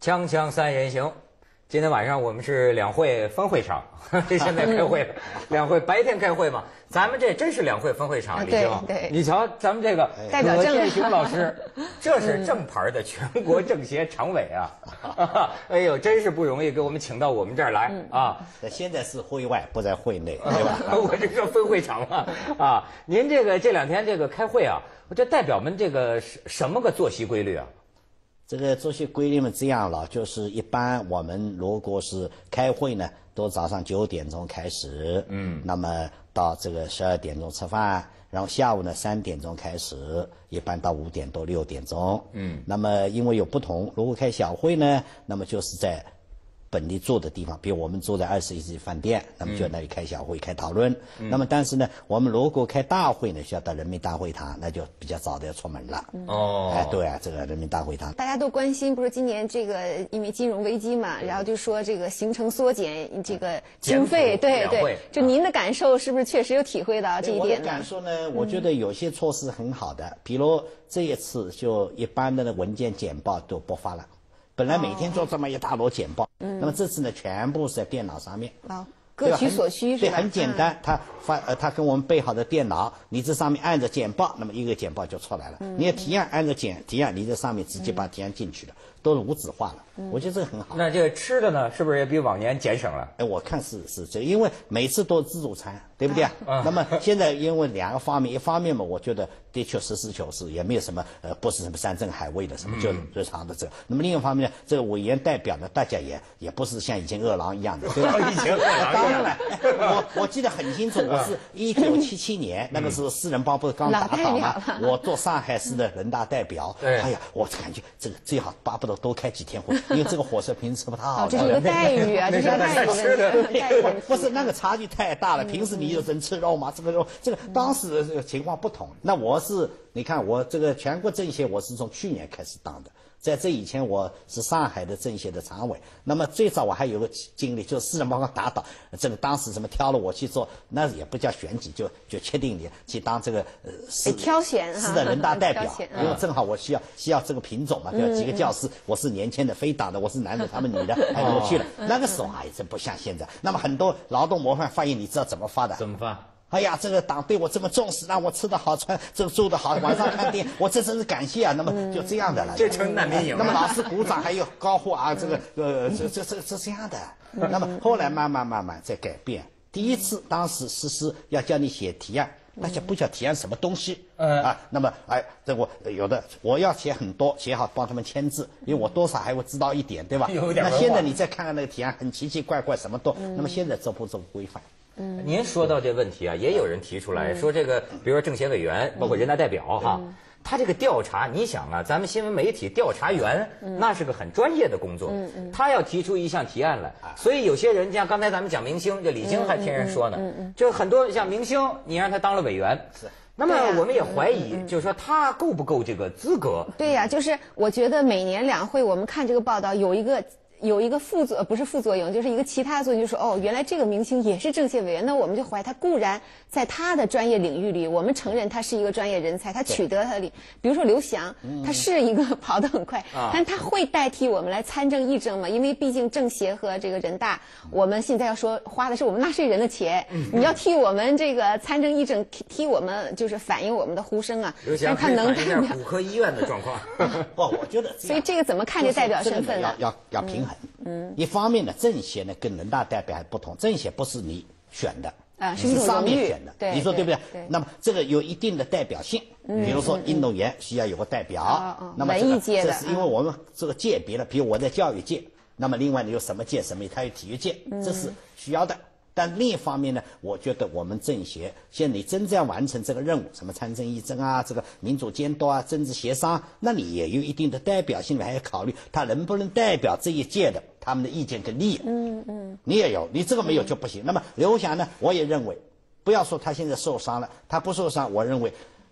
锵锵三人行，今天晚上我们是两会分会场，现在开会了。两会白天开会嘛，咱们这真是两会分会场，李菁。 对， 你瞧咱们这个代表葛剑雄老师，这是正牌的全国政协常委啊！哎呦，真是不容易，给我们请到我们这儿来啊！ 现在是会外，不在会内，对吧？ 我这个分会场嘛啊！您这两天这个开会啊，这代表们这个什么个作息规律啊？ 这个作息规律嘛，这样了，就是一般我们如果是开会呢，都早上9点钟开始，那么到这个12点钟吃饭，然后下午呢3点钟开始，一般到5点多6点钟，那么因为有不同，如果开小会呢，那么就是在本地住的地方，比如我们住在21世纪饭店，那么就那里开小会、开讨论。那么但是呢，我们如果开大会呢，需要到人民大会堂，那就比较早的要出门了。对啊，这个人民大会堂， 大家都关心，不是今年这个因为金融危机嘛，然后就说这个行程缩减，这个经费，对，就您的感受是不是确实有体会到这一点呢？ 我的感受呢，我觉得有些措施很好的，比如这一次就一般的文件简报都不发了。本来每天做这么一大摞简报，那么这次呢，全部是在电脑上面， 各取所需是吧？ 对，很简单，他跟我们备好的电脑，你这上面按着简报，那么一个简报就出来了。你要提案按着提案，你在上面直接把提案进去了，都是无纸化了。我觉得这个很好。 那这个吃的呢，是不是也比往年节省了？ 我看是这，因为每次都自助餐，对不对？那么现在因为两个方面，一方面嘛，我觉得的确实事求是，也没有什么不是什么山珍海味的什么，就日常的这个。那么另一方面呢，这个委员代表呢，大家也不是像以前饿狼一样的，对吧？ 以前饿狼当然了，我记得很清楚，我是1977年那个时候四人帮不是刚打倒嘛，我做上海市的人大代表，哎呀，我感觉这个最好巴不得多开几天会，因为这个火车平时吃不太好。 这是个待遇啊，这是个待遇。 不是那个差距太大了，平时你就真吃肉嘛，这个当时的这个情况不同。那我是你看我这个全国政协我是从去年开始当的。在这以前，我是上海的政协的常委。那么最早我还有个经历，就是四人帮打倒，这个当时什么挑了我去做，那也不叫选举，就确定你去当这个挑选市的人大代表，因为正好我需要这个品种嘛，要几个教师，我是年轻的非党的，我是男的，他们女的，哎，我去了。那个时候真不像现在。那么很多劳动模范发言，你知道怎么发的？ 怎么发？ 哎呀，这个党对我这么重视，让我吃得好、穿这个住得好，晚上看电影，我这真是感谢啊。那么就这样的了， 这成难民营了。 那么老师鼓掌，还有高呼啊，这样的。那么后来慢慢在改变。第一次当时实施要叫你写提案，大家不叫提案什么东西那么这我有的我要写很多，写好帮他们签字，因为我多少还会知道一点，对吧？那现在你再看看那个提案，很奇奇怪怪，什么都。那么现在这不规范。 您说到这问题啊，也有人提出来说，这个比如说政协委员，包括人大代表哈，他这个调查，你想啊，咱们新闻媒体调查员那是个很专业的工作，他要提出一项提案来，所以有些人像刚才咱们讲明星，这李菁还听人说呢，就很多像明星，你让他当了委员，那么我们也怀疑，就是说他够不够这个资格？ 对呀，就是我觉得每年两会我们看这个报道有一个不是副作用，就是一个其他作用，就是说原来这个明星也是政协委员，那我们就怀疑他固然在他的专业领域里，我们承认他是一个专业人才，他取得他的比如说刘翔，他是一个跑得很快，但他会代替我们来参政议政吗？因为毕竟政协和这个人大，我们现在要说花的是我们纳税人的钱，你要替我们这个参政议政，替我们就是反映我们的呼声啊， 但他能代表骨科医院的状况。 不，我觉得所以这个怎么看这代表身份呢？ 要平衡。一方面呢，政协呢跟人大代表还不同，政协不是你选的是上面选的，你说对不对？ 对。 那么这个有一定的代表性，比如说运动员需要有个代表，那么文艺界的， 这是因为我们这个界别了，比如我在教育界，那么另外你有什么界，他有体育界，这是需要的。但另一方面呢，我觉得我们政协现在你真正要完成这个任务，什么参政议政啊，这个民主监督啊，政治协商，那你也有一定的代表性，还要考虑他能不能代表这一届的他们的意见跟利益。你也有，你这个没有就不行。那么刘翔呢，我也认为，不要说他现在受伤了，他不受伤，我认为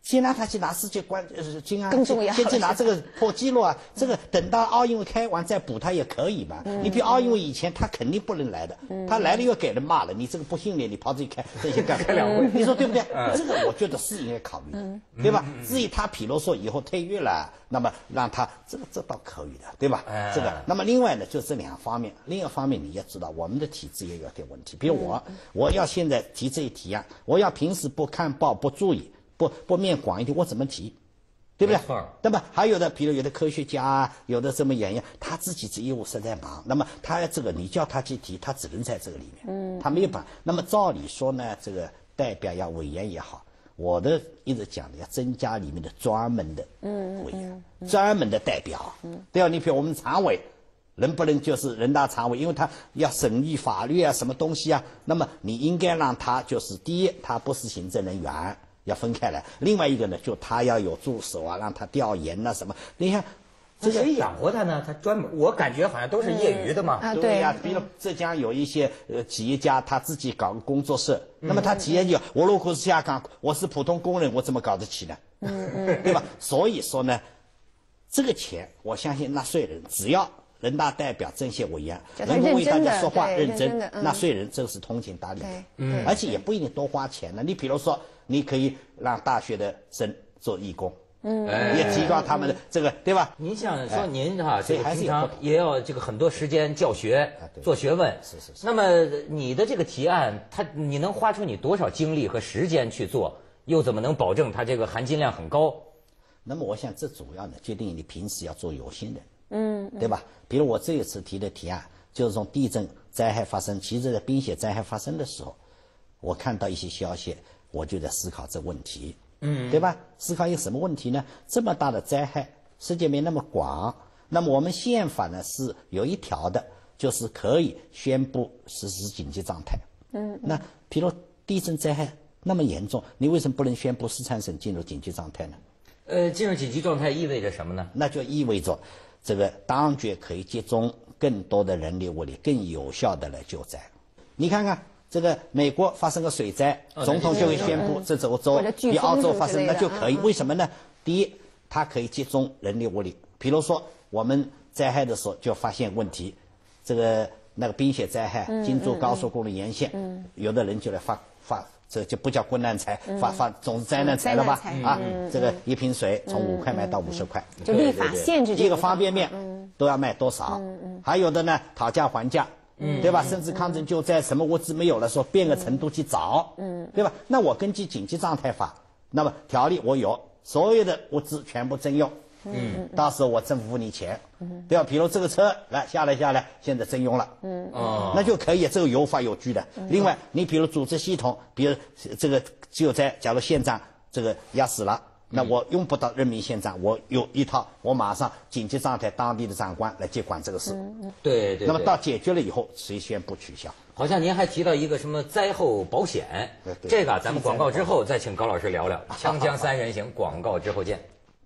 先让他去拿世界金啊， 更重要先去拿这个破纪录啊，这个等到奥运会开完再补他也可以嘛。你比如奥运会以前他肯定不能来的，他来了又给人骂了，你这个不训练，你跑这去开这些干2会，你说对不对？这个我觉得是应该考虑的，对吧？至于他比如说以后退役了，那么让他这倒可以的，对吧？这个，那么另外呢，就这2方面，另一个方面你也知道，我们的体制也有点问题。比如我要现在提这一提案，我要平时不看报不注意。不面广一点，我怎么提，对不对？那么还有的，比如有的科学家啊，有的这么演员，他自己这业务实在忙，那么他这个你叫他去提，他只能在这个里面，他没有办法。那么照理说呢，这个代表呀、委员也好，我的一直讲的要增加里面的专门的委员，专门的代表，对吧？你比如我们常委。能不能就是人大常委，因为他要审议法律啊，什么东西啊，那么你应该让他就是第一，他不是行政人员。要分开来，另外一个呢，就他要有助手啊，让他调研呐、什么。你看， 这谁养活他呢？他专门，我感觉好像都是业余的嘛。 对呀，比如浙江有一些企业家，他自己搞个工作室，那么他企业就我如果是下岗，我是普通工人，我怎么搞得起呢？对吧？所以说呢，这个钱，我相信纳税人只要人大代表、政协委员能够为大家说话认真，纳税人这个是通情达理的，而且也不一定多花钱呢。你比如说。你可以让大学的生做义工，也提高他们的这个，对吧？ 您像说您哈，这个平常也要这个很多时间教学、做学问， 是。 那么你的这个提案，你能花出你多少精力和时间去做，又怎么能保证它这个含金量很高？ 那么我想这主要呢，决定你平时要做有心人，对吧？比如我这一次提的提案，就是从地震灾害发生，其实在冰雪灾害发生的时候，我看到一些消息。我就在思考这问题，对吧？思考一个什么问题呢？这么大的灾害，世界面那么广，那么我们宪法呢是有一条的，就是可以宣布实施紧急状态。那比如地震灾害那么严重，你为什么不能宣布四川省进入紧急状态呢？ 进入紧急状态意味着什么呢？ 那就意味着这个当局可以集中更多的人力物力，更有效的来救灾。你看看。这个美国发生个水灾，总统就会宣布这州比澳洲发生，那就可以。为什么呢？第一，它可以集中人力物力。比如说我们灾害的时候就发现问题，那个冰雪灾害，京珠高速公路沿线，有的人就来发，这就不叫国难财，发总是灾难财了吧？这个一瓶水从5块卖到50块， 就立法限制一个方便面都要卖多少？还有的呢，讨价还价。对吧？甚至抗震救灾什么物资没有了，说变个程度去找，对吧？那我根据紧急状态法，那么条例我有，所有的物资全部征用，到时候我政府付你钱，对吧？比如这个车来下来，现在征用了，那就可以，这个有法有据的。另外，你比如组织系统，比如这个救灾，假如县长这个压死了。那我用不到任命县长，我有一套，我马上紧急状态当地的长官来接管这个事。 对。 那么到解决了以后，谁宣布取消？ 好像您还提到一个什么灾后保险，这个咱们广告之后再请高老师聊聊。锵锵三人行，广告之后见。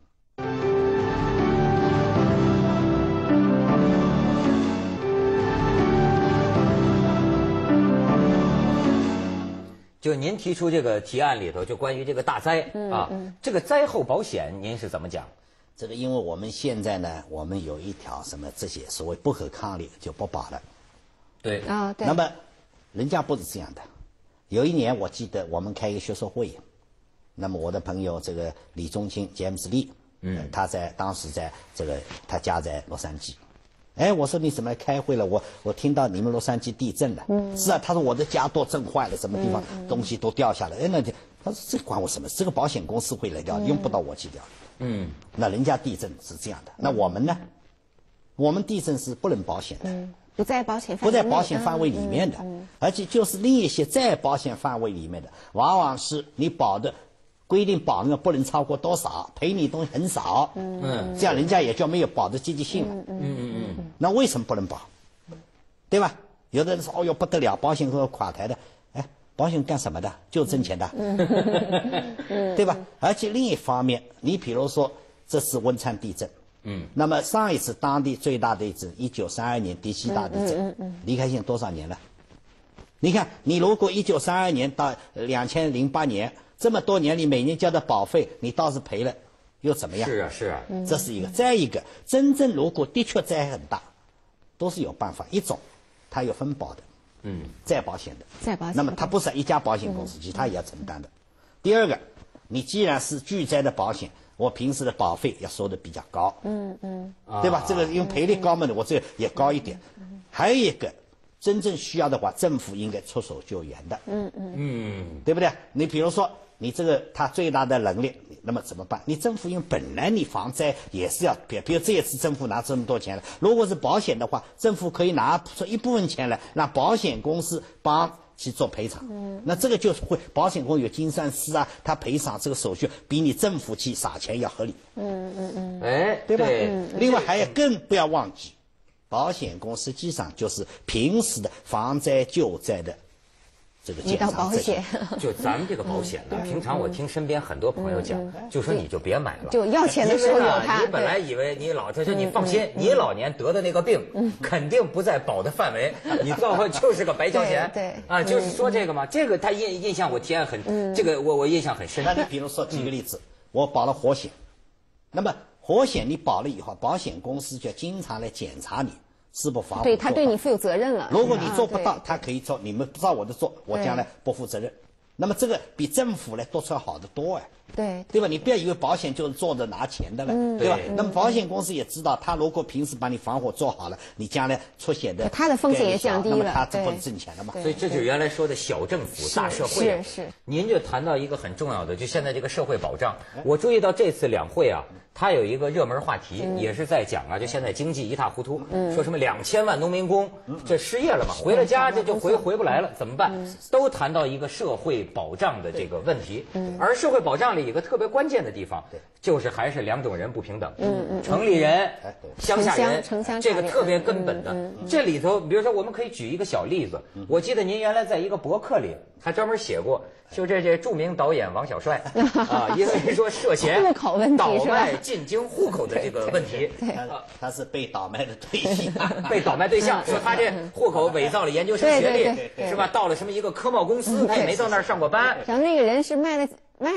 就您提出这个提案里头，就关于这个大灾这个灾后保险，您是怎么讲？ 这个因为我们现在呢，我们有一条什么这些所谓不可抗力就不保了。 对对。 那么人家不是这样的。有一年我记得我们开一个学术会，那么我的朋友这个李宗清 James Lee，他当时在这个他家在洛杉矶。我说你怎么来开会了？我听到你们洛杉矶地震了。是啊，他说我的家都震坏了，什么地方东西都掉下来。那天他说这关我什么事？这个保险公司会来掉，用不到我去掉。那人家地震是这样的，那我们呢？我们地震是不能保险的， 不在保险范围里面的，而且就是另一些在保险范围里面的，往往是你保的。规定保额不能超过多少，赔你东西很少，这样人家也就没有保的积极性了。那为什么不能保？对吧？有的人说，哦哟不得了，保险公司垮台的，保险干什么的？就挣钱的，对吧？而且另一方面，你比如说这是汶川地震，那么上一次当地最大的地震，1932年第7大地震，离开现在多少年了你看，你如果1932年到2008年这么多年里每年交的保费，你倒是赔了，又怎么样？ 是啊，是啊， 这是一个。再一个，真正如果的确灾害很大，都是有办法。一种，它有分保的，再保险的， 再保险。 那么它不是一家保险公司，其他也要承担的。第二个，你既然是巨灾的保险，我平时的保费要收的比较高，对吧？这个因为赔率高嘛，我这个也高一点。还有一个。真正需要的话，政府应该出手救援的，对不对？你比如说，你这个他最大的能力，那么怎么办？你政府因为本来你防灾也是要，比如这一次政府拿这么多钱了，如果是保险的话，政府可以拿出一部分钱来，让保险公司帮去做赔偿，那这个就是会保险公司有精算师啊，他赔偿这个手续比你政府去撒钱要合理， 哎， 对吧？另外还要更不要忘记。保险公司实际上就是平时的防灾救灾的这个检查保险。 就咱们这个保险呢，平常我听身边很多朋友讲，就说你就别买了， 就要钱的时候有它。 你本来以为你老，他说你放心，你老年得的那个病肯定不在保的范围，你到后就是个白交钱。 对啊，就是说这个嘛，这个他印象我体验很，这个我印象很深。 那你比如说举个例子，我保了活险，那么活险你保了以后，保险公司就经常来检查你是否防护。 对，他对你负有责任了。 如果你做不到，他可以做，你们不照我的做，我将来不负责任。那么这个比政府来做出来好得多哎。对吧？你不要以为保险就是做着拿钱的了，对吧？那么保险公司也知道，他如果平时把你防火做好了，你将来出险的他的风险也降低了， 那么他这不是挣钱了吗？ 所以这就是原来说的小政府大社会。 是。 您就谈到一个很重要的，就现在这个社会保障，我注意到这次两会啊，它有一个热门话题，也是在讲啊，就现在经济一塌糊涂，说什么2000万农民工这失业了嘛，回了家这就回不来了，怎么办？都谈到一个社会保障的这个问题，而社会保障里有个特别关键的地方，就是还是两种人不平等，城里人、乡下人，这个特别根本的。这里头，比如说我们可以举一个小例子，我记得您原来在一个博客里还专门写过，就这著名导演王小帅啊，因为说涉嫌户口问题倒卖进京户口的这个问题， 他是被倒卖的对象， 被倒卖对象，说他这户口伪造了研究生学历，是吧？到了什么一个科贸公司，他也没到那儿上过班。 然后那个人是卖了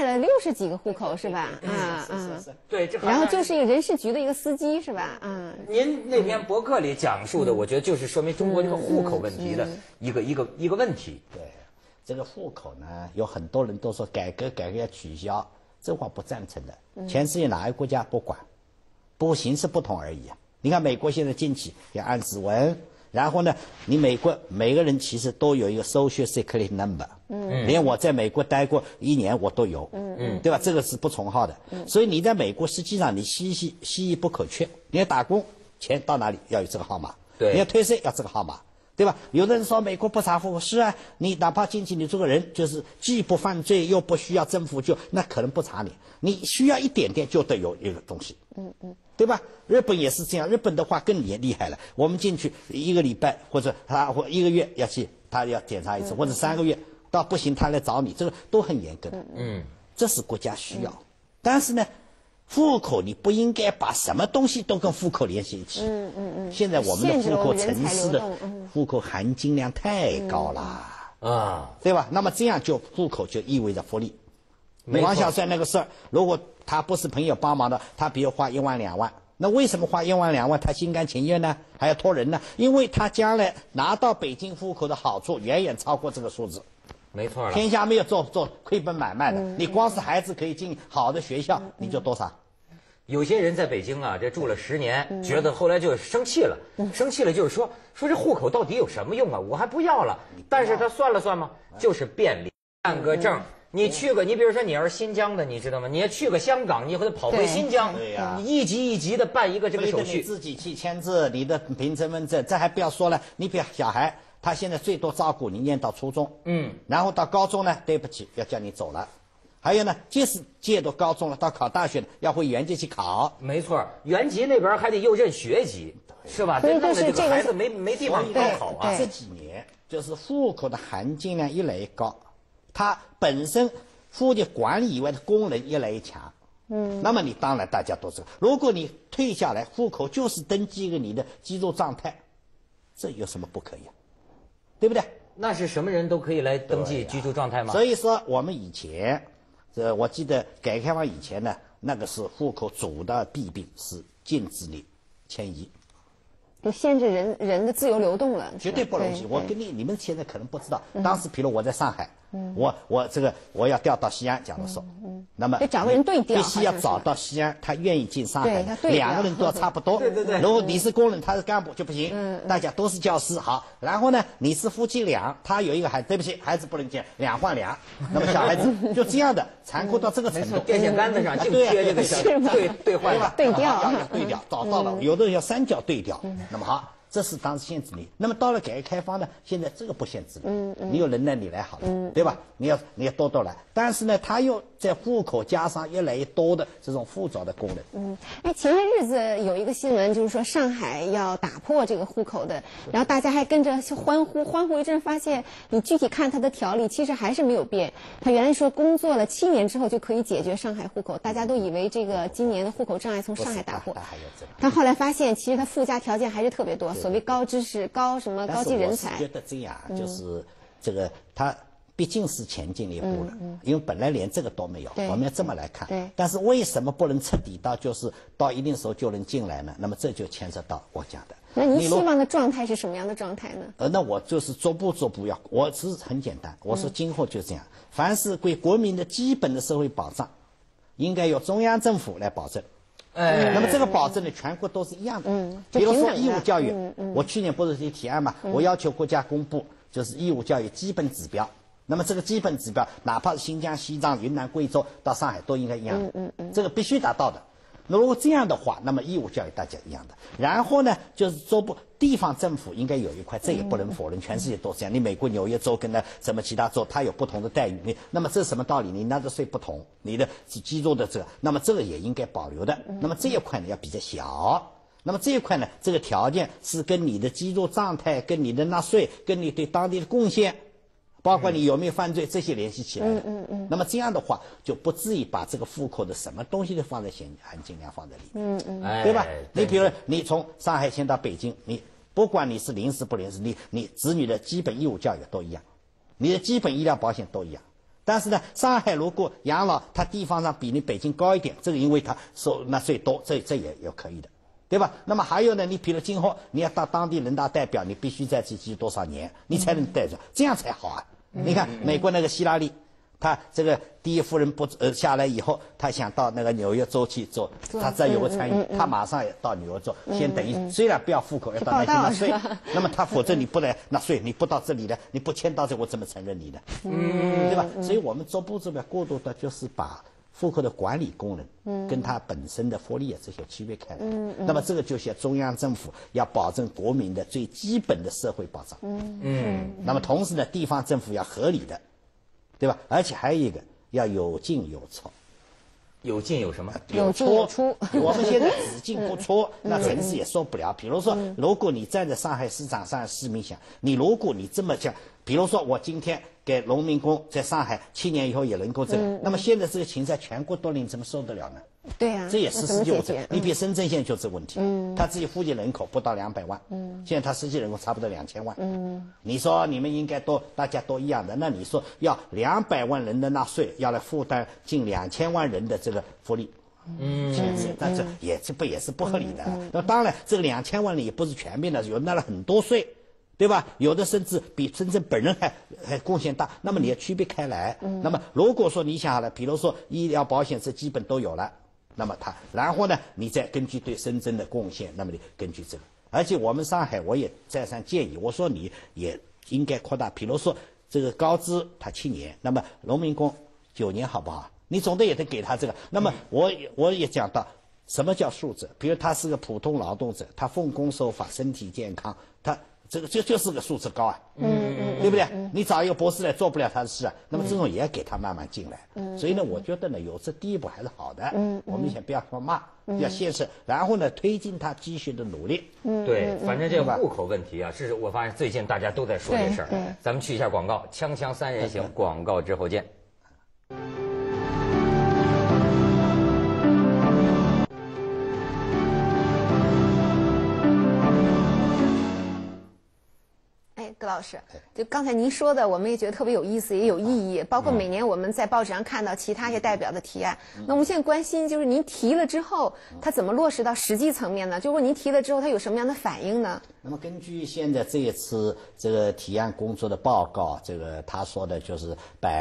60几个户口是吧？ 对， 然后就是一个人事局的一个司机是吧？ 您那篇博客里讲述的，我觉得就是说明中国这个户口问题的一个问题。 对，这个户口呢，有很多人都说改革要取消，这话不赞成的。全世界哪个国家不管，不过形式不同而已啊。你看美国现在进去要按指纹。然后呢，你美国每个人其实都有一个 Social Security Number，连我在美国待过1年我都有，对吧？这个是不重号的，所以你在美国实际上你稀易不可缺。你要打工，钱到哪里要有这个号码， 对， 你要退税要这个号码，对吧？有的人说美国不查户口，是啊，你哪怕进去你这个人就是既不犯罪又不需要政府救，那可能不查你，你需要一点点就得有一个东西，对吧？日本也是这样，日本的话更厉害了。我们进去1个礼拜或者或1个月要去，他要检查一次，或者3个月，到不行他来找你，这个都很严格的。这是国家需要。但是呢，户口你不应该把什么东西都跟户口联系一起。现在我们的户口城市的户口含金量太高了啊，对吧？那么这样就户口就意味着福利。王小帅那个事儿，如果他不是朋友帮忙的，他比如花1万2万，那为什么花1万2万他心甘情愿呢？还要托人呢？因为他将来拿到北京户口的好处远远超过这个数字。 没错了， 天下没有做亏本买卖的，你光是孩子可以进好的学校，你就多少？ 有些人在北京啊，这住了10年，觉得后来就生气了，就是说这户口到底有什么用啊？我还不要了。但是他算了算嘛，就是便利，办个证。你去个，你比如说你要是新疆的，你知道吗？你要去个香港，你或者跑回新疆，你一级一级的办一个这个手续， 你自己去签字，你的凭身份证，这还不要说了。你比如小孩，他现在最多照顾你念到初中，然后到高中呢，对不起，要叫你走了。还有呢，即使届到高中了，到考大学要回原籍去考。 没错，原籍那边还得又认学籍，是吧？这弄得这个孩子没地方高考啊。 这几年就是户口的含金量越来越高。它本身户籍管理以外的功能越来越强，那么你当然大家都知道，如果你退下来，户口就是登记一个你的居住状态，这有什么不可以啊？对不对？ 那是什么人都可以来登记居住状态吗？ 所以说我们以前，我记得改革开放以前呢，那个是户口主的弊病是禁止你迁移。 就限制人的自由流动了， 绝对不容许。我跟你们现在可能不知道，当时比如我在上海，我要调到西安，假如说，那么得找个人对调， 必须要找到西安，他愿意进上海，两个人都要差不多。 对。 如果你是工人，他是干部就不行，大家都是教师好。然后呢，你是夫妻俩，他有一个孩子，对不起，孩子不能见，两换两，那么小孩子就这样的残酷到这个程度。 电线杆子上就贴这个小对换吧， 对调， 要对调，找到了，有的人要三角对调。那么好，这是当时限制你。那么到了改革开放呢，现在这个不限制了，你有能耐你来好了，对吧？你要多来。但是呢，他又在户口加上越来越多的这种复杂的功能。 前些日子有一个新闻，就是说上海要打破这个户口的，然后大家还跟着欢呼一阵，发现你具体看它的条例，其实还是没有变。他原来说工作了7年之后就可以解决上海户口，大家都以为这个今年的户口障碍从上海打破，但后来发现其实它附加条件还是特别多，所谓高知识、高级人才。 我是觉得这样，就是这个他毕竟是前进了一步了，因为本来连这个都没有，我们要这么来看。但是为什么不能彻底到就是到一定时候就能进来呢？那么这就牵涉到我讲的。 那您希望的状态是什么样的状态呢？ 那我就是逐步要，我是很简单，我说今后就这样，凡是对国民的基本的社会保障，应该由中央政府来保证。那么这个保证呢，全国都是一样的。比如说义务教育，我去年不是提案嘛，我要求国家公布就是义务教育基本指标。那么这个基本指标，哪怕是新疆、西藏、云南、贵州到上海都应该一样的，这个必须达到的。那如果这样的话，那么义务教育大家一样的。然后呢，就是地方政府应该有一块，这也不能否认，全世界都这样。你美国纽约州跟什么其他州，它有不同的待遇。那么这是什么道理？你纳的税不同，你的基座的这个，那么这个也应该保留的。那么这一块呢要比较小。那么这一块呢，这个条件是跟你的基座状态、跟你的纳税、跟你对当地的贡献，包括你有没有犯罪，这些联系起来。那么这样的话，就不至于把这个户口的什么东西都放在含金量放在里面，对吧？你比如你从上海迁到北京，你不管你是临时不临时，你子女的基本义务教育都一样，你的基本医疗保险都一样。但是呢，上海如果养老，它地方上比你北京高一点，这个因为它纳税多，这也可以的。对吧？那么还有呢，你比如今后你要到当地人大代表，你必须在这居多少年，你才能带着，这样才好啊。你看美国那个希拉里，他这个第一夫人下来以后，他想到那个纽约州去做，他这有个参与，他马上也到纽约州，先等于虽然不要户口，要到那去纳税，那么他否则你不来纳税，你不到这里来，你不迁到这，我怎么承认你呢？对吧？所以我们逐步过渡的就是把户口的管理功能跟它本身的福利这些区别开来。那么这个就是中央政府要保证国民的最基本的社会保障。那么同时呢，地方政府要合理的，对吧？而且还有一个要有进有出。 有进有什么？ 有进有出。 我们现在只进不出，那城市也受不了。比如说，如果你站在上海市场上市民想，如果你这么讲，比如说我今天给农民工在上海7年以后也能够这个，那么现在这个情在全国都能怎么受得了呢？ 对呀， 这也是实际问题。你比深圳现在就这问题，他自己户籍人口不到200万，现在他实际人口差不多2000万，你说你们应该大家都一样的，那你说要200万人的纳税，要来负担近2000万人的这个福利，但这也是不合理的。那当然，这个2000万人也不是全面的，有纳了很多税。对吧？有的甚至比深圳本人还贡献大，那么你要区别开来。那么如果说你想好了，比如说医疗保险是基本都有了，那么然后呢，你再根据对深圳的贡献，那么你根据这个。而且我们上海，我也再三建议，我说你也应该扩大，比如说这个高知他7年，那么农民工9年，好不好？你总得也得给他这个。那么我也讲到什么叫素质，比如他是个普通劳动者，他奉公守法，身体健康，他。这个就是个素质高啊，对不对？你找一个博士来做不了他的事啊，那么这种也要给他慢慢进来。所以呢，我觉得呢，有这第一步还是好的。我们先不要说骂，要现实，然后呢，推进他继续的努力。 对，反正这个户口问题啊，是我发现最近大家都在说这事儿。咱们去一下广告，锵锵三人行，广告之后见。 各位老师，就刚才您说的，我们也觉得特别有意思，也有意义。包括每年我们在报纸上看到其他一些代表的提案，那我们现在关心就是您提了之后，它怎么落实到实际层面呢？就是说您提了之后，它有什么样的反应呢？ 那么根据现在这一次这个提案工作的报告，这个他说的就是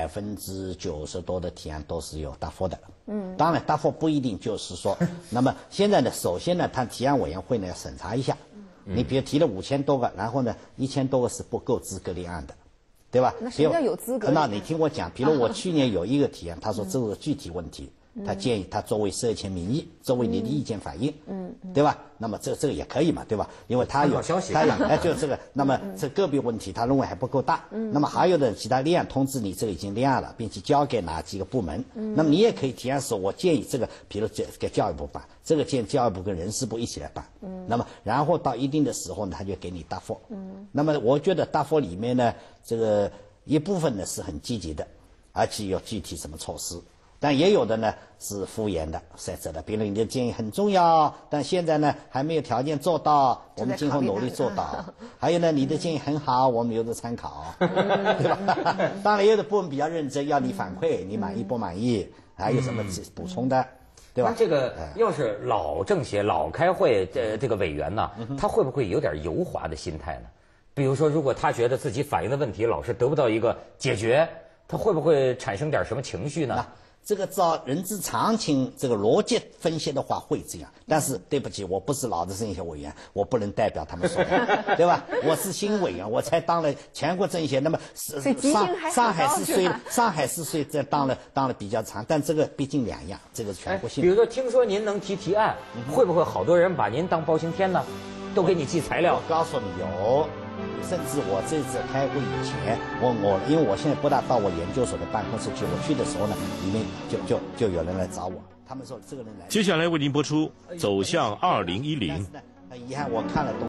90%多的提案都是有答复的。当然答复不一定就是说，那么现在呢，首先呢，他提案委员会呢要审查一下。你比如提了5000多个，然后呢1000多个是不够资格立案的，对吧？ 那什么叫有资格立案？ 那你听我讲，比如我去年有一个提案，他说这是具体问题，他建议他作为社前民意，作为你的意见反映，对吧？那么这个也可以嘛，对吧？因为他有消息， 他有就这个，那么这个别问题他认为还不够大，那么还有的其他立案通知你这个已经立案了，并且交给哪几个部门，那么你也可以提案说，我建议这个，比如给教育部办，这个建议教育部跟人事部一起来办，那么然后到一定的时候呢，他就给你答复，那么我觉得答复里面呢，这个一部分呢是很积极的，而且有具体什么措施。但也有的呢是敷衍的、塞责的，比如你的建议很重要，但现在呢还没有条件做到，我们今后努力做到。还有呢，你的建议很好，我们有的参考，对吧？当然，有的部门比较认真，要你反馈，你满意不满意，还有什么补充的，对吧？ 那这个要是老政协、老开会这个委员呢，他会不会有点油滑的心态呢？比如说，如果他觉得自己反映的问题老是得不到一个解决，他会不会产生点什么情绪呢？ 这个照人之常情，这个逻辑分析的话会这样，但是对不起，我不是老的政协委员，我不能代表他们说的，对吧？我是新委员，我才当了全国政协，那么上海市虽然当了比较长，但这个毕竟两样，这个是全国性。 比如说，听说您能提案，会不会好多人把您当包青天呢？都给你寄材料？ 我告诉你有。甚至我这次开会以前，因为我现在不大到我研究所的办公室去，我去的时候呢，里面就有人来找我，他们说这个人来。 接下来为您播出《走向2010》。 但是呢，很遗憾我看了